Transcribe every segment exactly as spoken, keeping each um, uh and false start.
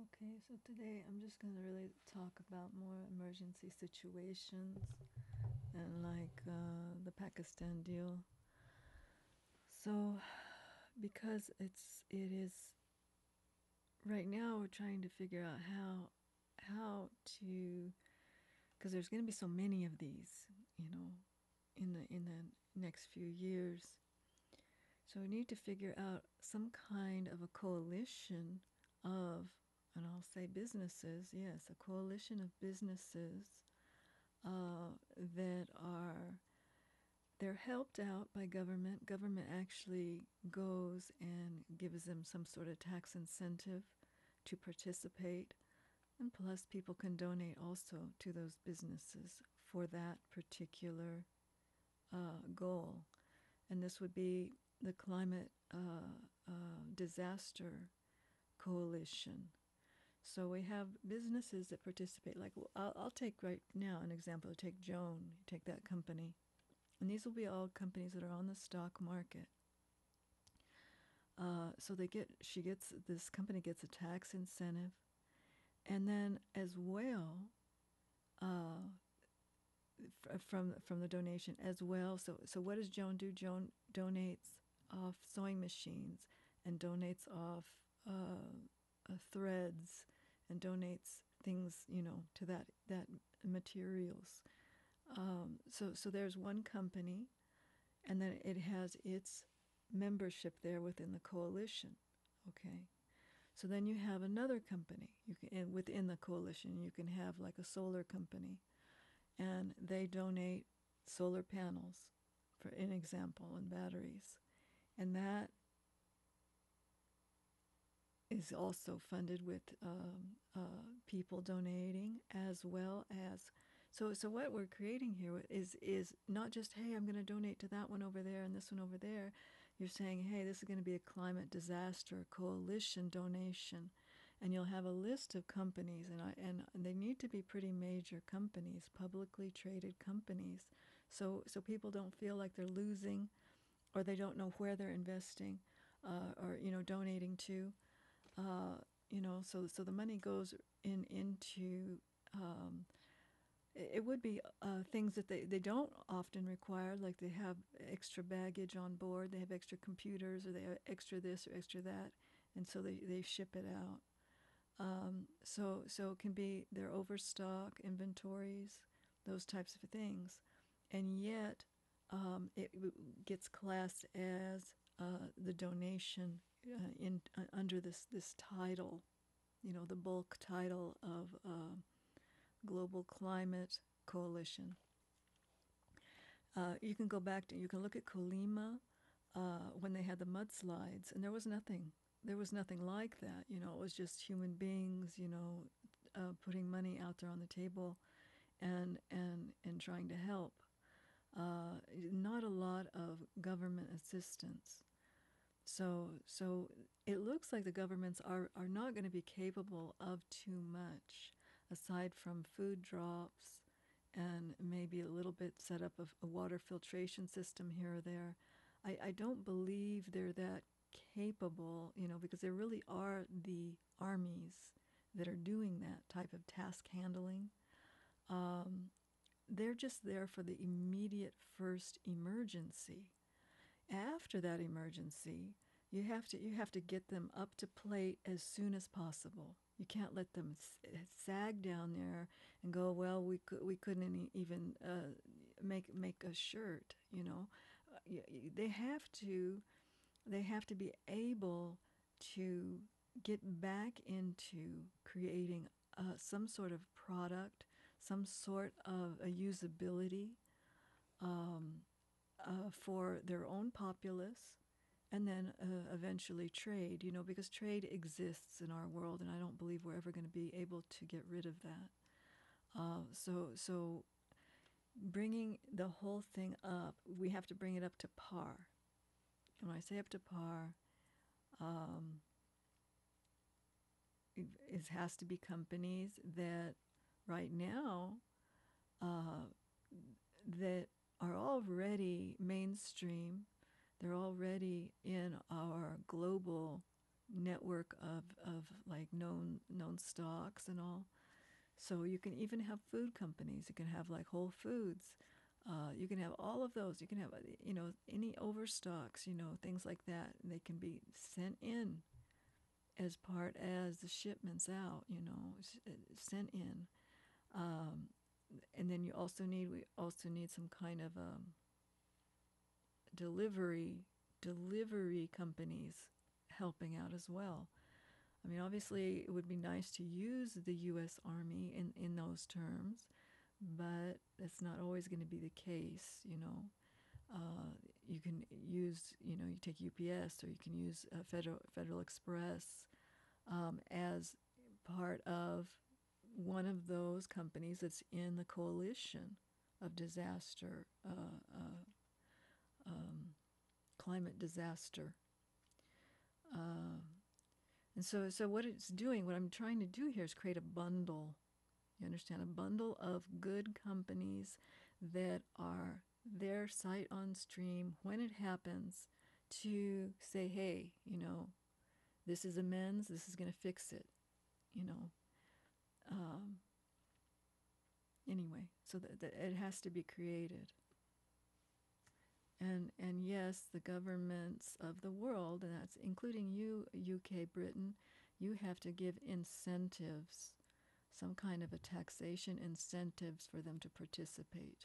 Okay, so today I'm just going to really talk about more emergency situations and like uh, the Pakistan deal. So, because it's it is right now we're trying to figure out how how to, because there's going to be so many of these, you know, in the in the next few years. So we need to figure out some kind of a coalition of, and I'll say businesses, yes, a coalition of businesses uh, that are, they're helped out by government. Government actually goes and gives them some sort of tax incentive to participate. And plus, people can donate also to those businesses for that particular uh, goal. And this would be the Climate uh, uh, Disaster Coalition. So we have businesses that participate. Like I'll, I'll take right now an example. Take Joan. Take that company, and these will be all companies that are on the stock market. Uh, so they get, she gets, this company gets a tax incentive, and then as well, uh, from from the donation as well. So so what does Joan do? Joan donates off sewing machines and donates off uh, uh, threads and donates things, you know, to that that materials. Um, so so there's one company, and then it has its membership there within the coalition. Okay. So then you have another company. You can, and within the coalition, you can have like a solar company, and they donate solar panels, for an example, and batteries. And that is also funded with um, uh, people donating, as well as, so so what we're creating here is is not just, hey, I'm going to donate to that one over there and this one over there. You're saying, hey, this is going to be a climate disaster coalition donation, and you'll have a list of companies, and I, and they need to be pretty major companies, publicly traded companies, so so people don't feel like they're losing, or they don't know where they're investing, uh, or you know, donating to. Uh, you know, so so the money goes in into, um, it, it would be uh, things that they, they don't often require, like they have extra baggage on board, they have extra computers, or they have extra this or extra that, and so they, they ship it out. Um, so so it can be their overstock inventories, those types of things, and yet um, it gets classed as uh, the donation uh, in uh, under this this title, you know, the bulk title of uh, Global Climate Coalition. Uh, you can go back to, you can look at Colima uh, when they had the mudslides, and there was nothing. There was nothing like that. You know, it was just human beings, you know, uh, putting money out there on the table, and and and trying to help. Uh, not a lot of government assistance. So so it looks like the governments are, are not going to be capable of too much, aside from food drops and maybe a little bit set up of a water filtration system here or there. I, I don't believe they're that capable, you know, because there really are the armies that are doing that type of task handling. Um, they're just there for the immediate first emergency. After that emergency, you have to you have to get them up to plate as soon as possible. You can't let them sag down there and go, well, we could we couldn't even uh, make make a shirt. You know, uh, they have to they have to be able to get back into creating uh, some sort of product, some sort of a usability. Um, uh, for their own populace, and then uh, eventually trade, you know, because trade exists in our world, and I don't believe we're ever going to be able to get rid of that. Uh, so, so bringing the whole thing up, we have to bring it up to par. And when I say up to par, um, it, it has to be companies that right now uh, that are already mainstream. They're already in our global network of, of like known known stocks and all. So you can even have food companies. You can have like Whole Foods. Uh, you can have all of those. You can have, uh, you know, any overstocks, you know, things like that. And they can be sent in as part as the shipments out, you know, uh, sent in. Um, and then you also need, we also need some kind of um, delivery, delivery companies helping out as well. I mean, obviously, it would be nice to use the U S Army in, in those terms, but that's not always going to be the case, you know. Uh, you can use, you know, you take U P S or you can use uh, Federal, Federal Express um, as part of one of those companies that's in the coalition of disaster, uh, uh, um, climate disaster. Uh, and so, so what it's doing, what I'm trying to do here is create a bundle. You understand? A bundle of good companies that are their sight on stream when it happens to say, hey, you know, this is amends, this is going to fix it, you know. Um, anyway, so that, that it has to be created. And, and yes, the governments of the world, and that's including you, U K, Britain, you have to give incentives, some kind of a taxation incentives for them to participate.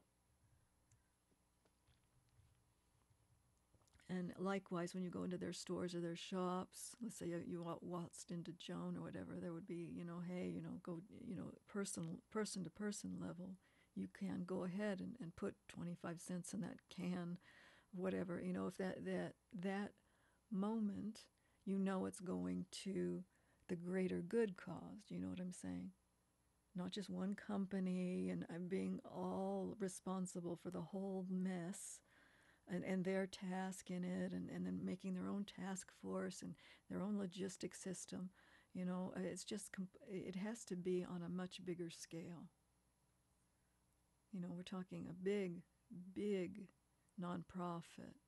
And likewise, when you go into their stores or their shops, let's say you, you waltzed into Joan or whatever, there would be, you know, hey, you know, go, you know, person, person to person level, you can go ahead and, and put twenty-five cents in that can, whatever, you know, if that, that, that moment, you know, it's going to the greater good cause. Do you know what I'm saying? Not just one company and I'm being all responsible for the whole mess. And, and their task in it, and, and then making their own task force and their own logistic system. You know, it's just, comp- it has to be on a much bigger scale. You know, we're talking a big, big nonprofit